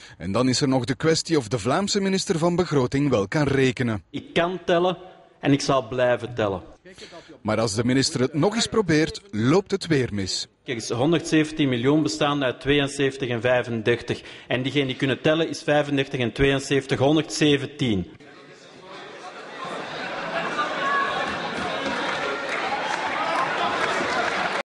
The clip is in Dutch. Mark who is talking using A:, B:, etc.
A: En dan is er nog de kwestie of de Vlaamse minister van Begroting wel kan rekenen.
B: Ik kan tellen en ik zal blijven tellen.
A: Maar als de minister het nog eens probeert, loopt het weer mis.
B: Er is 117 miljoen bestaande uit 72 en 35. En diegenen die kunnen tellen is 35 en 72, 117.